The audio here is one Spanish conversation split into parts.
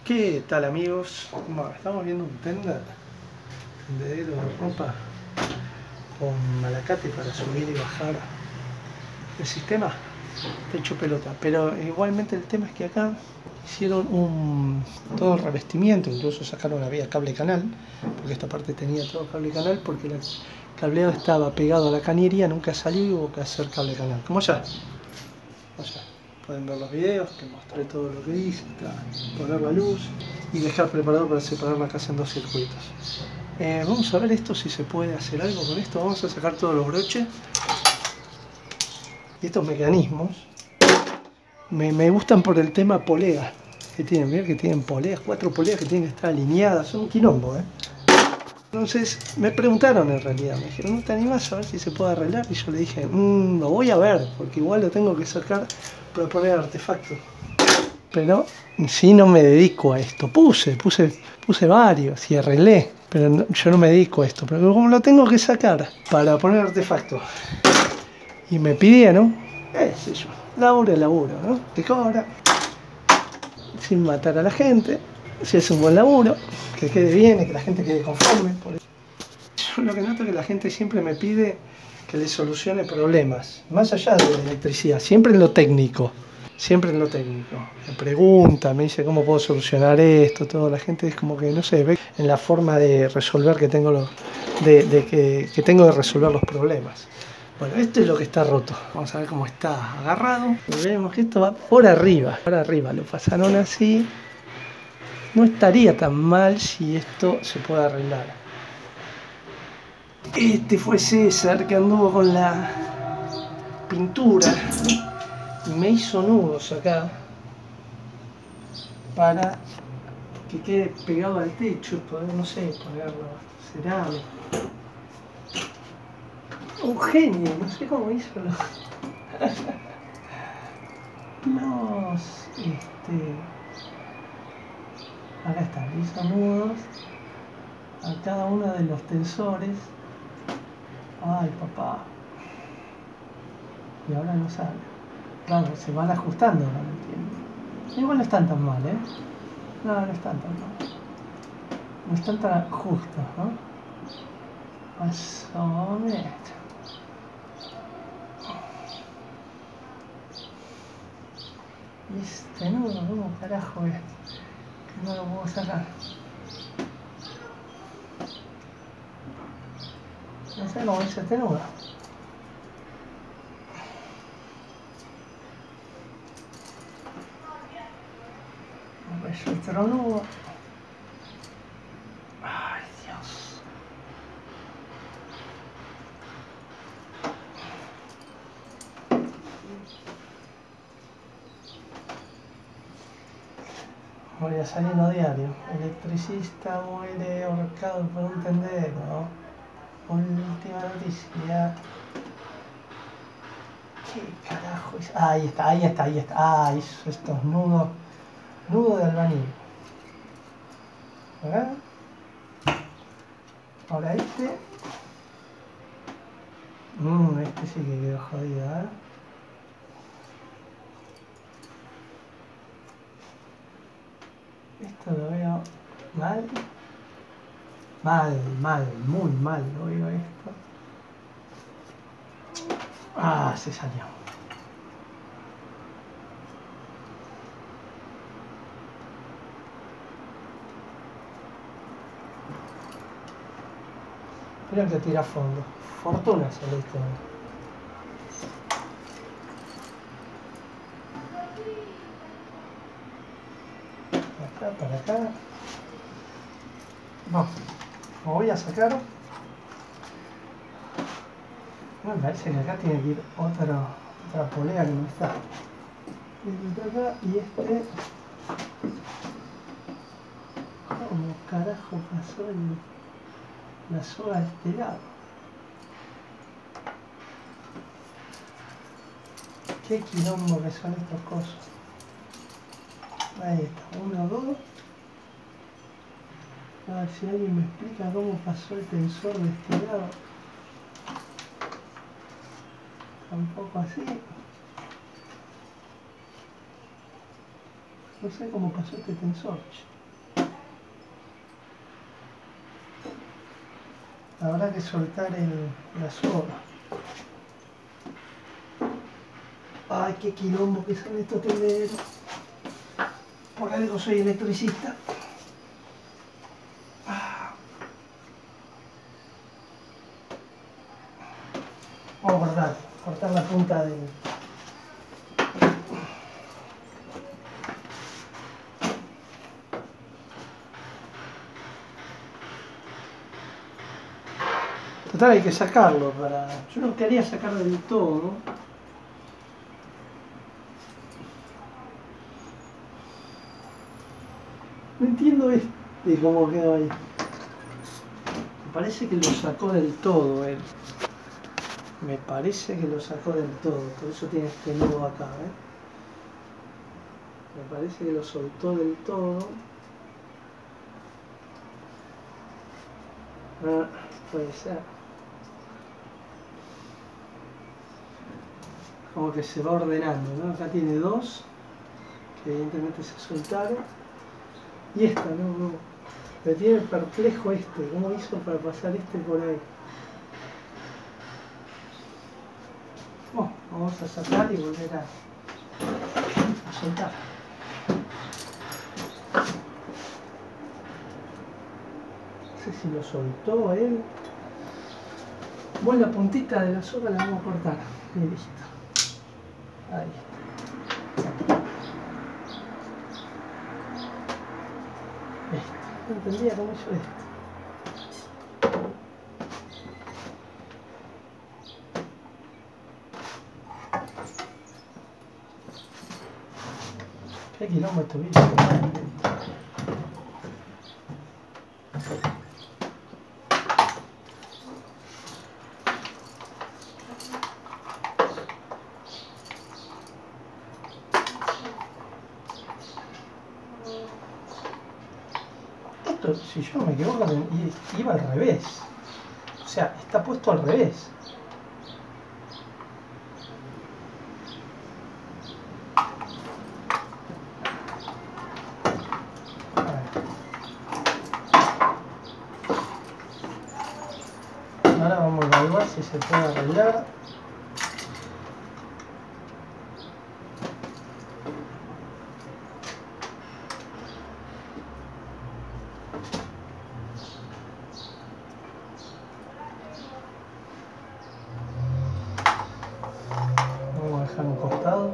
¿Qué tal, amigos? Bueno, estamos viendo un tendedero de ropa con malacate para subir y bajar el sistema. Está hecho pelota, pero igualmente el tema es que acá hicieron todo el revestimiento, incluso sacaron había cable canal, porque esta parte tenía todo cable canal, porque el cableado estaba pegado a la cañería, nunca salió y hubo que hacer cable canal. Como ya. Pueden ver los videos, que mostré todo lo que hice, poner la luz y dejar preparado para separar la casa en dos circuitos. Vamos a ver esto, si se puede hacer algo con esto. Vamos a sacar todos los broches y estos mecanismos. Me gustan por el tema polea que tienen. Mirá que tienen poleas, 4 poleas que tienen que estar alineadas, son un quilombo, Entonces me preguntaron, en realidad, me dijeron, ¿no te animas a ver si se puede arreglar? Y yo le dije, lo voy a ver, porque igual lo tengo que sacar para poner artefactos. Pero si no me dedico a esto, puse varios y arreglé, pero no, yo no me dedico a esto, pero como lo tengo que sacar para poner artefactos y me pidieron, qué sé yo, laburo, ¿no? Te cobra, sin matar a la gente, si es un buen laburo, que quede bien y que la gente quede conforme. Por eso. Yo lo que noto es que la gente siempre me pide que le solucione problemas, más allá de la electricidad, siempre en lo técnico. Siempre en lo técnico. Me pregunta, me dice cómo puedo solucionar esto, todo. La gente es como que, no sé, ve en la forma de resolver que tengo, que tengo de resolver los problemas. Bueno, esto es lo que está roto. Vamos a ver cómo está agarrado. Y vemos que esto va por arriba. Lo pasaron así. No estaría tan mal si esto se puede arreglar. Este fue César que anduvo con la pintura y me hizo nudos acá para que quede pegado al techo y poder, no sé, ponerlo cerámico. Un genio, no sé cómo hizo acá está, hizo nudos a cada uno de los tensores. Ay, papá. Y ahora no sale. Claro, se van ajustando, no entiendo. Igual no están tan mal, No, no están tan mal. No están tan justos, ¿no? Más o menos. Y este nudo, ¿cómo carajo es? Que no lo puedo sacar. No sé cómo hice este nudo. Yo otro nudo. Ay, Dios. Voy a salir a diario. Electricista muere ahorcado por un tendedero. Última noticia. ¿Qué carajo es? Ahí está. Ah, hizo estos nudos. Nudo de albañil. ¿Verdad? Ahora este. Este sí que quedó jodido, Esto lo veo mal. Muy mal lo veo esto. Ah, se salió. Creo que tira a fondo. Fortuna sale esto. Acá, para acá. No, lo voy a sacar. Me parece que acá tiene que ir otra polea que no está. Este está acá y este. ¿Cómo carajo pasó la soga a este lado? Qué quilombo que son estos cosas. Ahí está, 1, 2. A ver si alguien me explica cómo pasó el tensor de este lado. Tampoco así. No sé cómo pasó este tensor. Habrá que soltar la soga. Ay, qué quilombo que son estos tenderos. Por algo soy electricista. Vamos a cortar la punta del... Total, hay que sacarlo para... Yo no quería sacar del todo, ¿no? No entiendo cómo quedó ahí. Me parece que lo sacó del todo él. Me parece que lo sacó del todo, por eso tiene este nudo acá, ¿eh? Me parece que lo soltó del todo. Ah, puede ser. Como que se va ordenando, ¿no? Acá tiene dos, que evidentemente se soltaron. Y esta, no. Me tiene perplejo este, ¿cómo hizo para pasar este por ahí? Bueno, vamos a sacar y volver a soltar. No sé si lo soltó él. Bueno, la puntita de la soga la vamos a cortar. Y listo. Ahí está. No entendía cómo hizo esto. Qué quilombo esto, bicho. Esto, si yo no me equivoco, iba al revés. O sea, está puesto al revés. Ahora vamos a evaluar si se puede arreglar. Vamos a dejar un costado.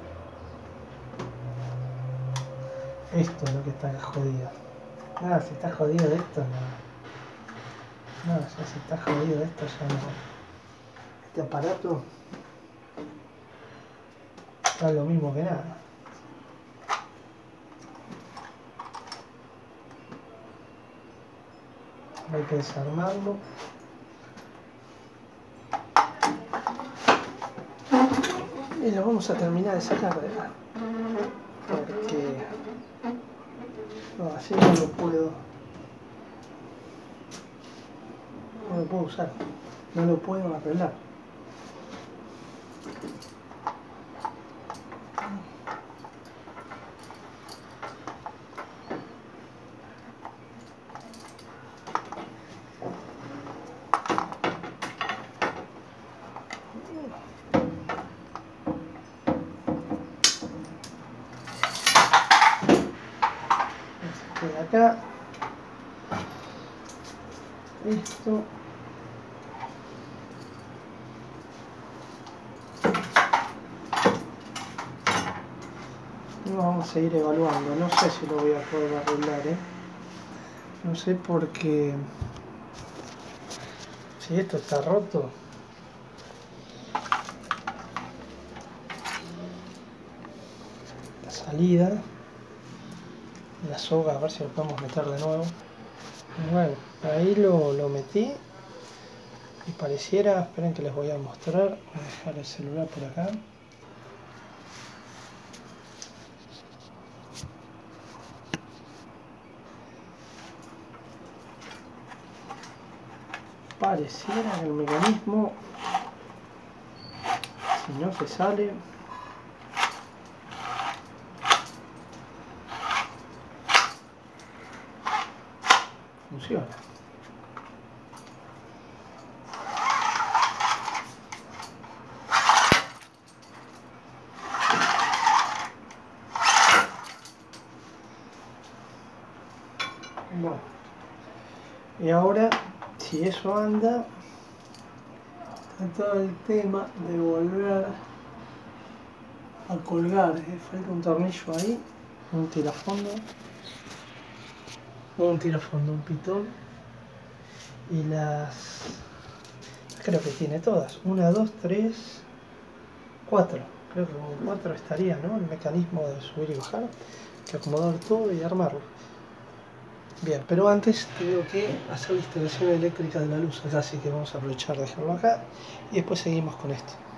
Esto es lo que está jodido. Nada, si está jodido de esto, no. No, ya si está jodido de esto, ya no. Este aparato está lo mismo que nada. Hay que desarmarlo. Y lo vamos a terminar de sacar de acá. Porque no, así no lo puedo. No lo puedo usar. No lo puedo arreglar. De acá esto y vamos a seguir evaluando. No sé si lo voy a poder arreglar, no sé porque si esto está roto, la salida, la soga, a ver si lo podemos meter de nuevo. Bueno, ahí lo metí y pareciera, esperen que les voy a mostrar, voy a dejar el celular por acá. Pareciera que el mecanismo, si no se sale, funciona. Bueno, y ahora, si eso anda, está todo el tema de volver a colgar. Falta un tornillo ahí, un tirafondo, un pitón, y creo que tiene todas, 1, 2, 3, 4, creo que con 4 estaría, ¿no? El mecanismo de subir y bajar, que acomodar todo y armarlo. Bien, pero antes tengo que hacer la instalación eléctrica de la luz acá, así que vamos a aprovechar de dejarlo acá y después seguimos con esto.